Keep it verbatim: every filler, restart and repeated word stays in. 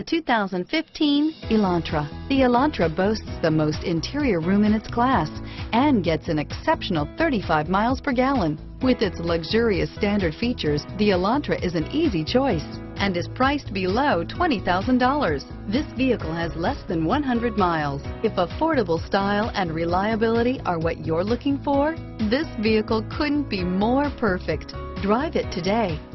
The two thousand fifteen Elantra. The Elantra boasts the most interior room in its class and gets an exceptional thirty-five miles per gallon. With its luxurious standard features, the Elantra is an easy choice and is priced below twenty thousand dollars. This vehicle has less than one hundred miles. If affordable style and reliability are what you're looking for, this vehicle couldn't be more perfect. Drive it today.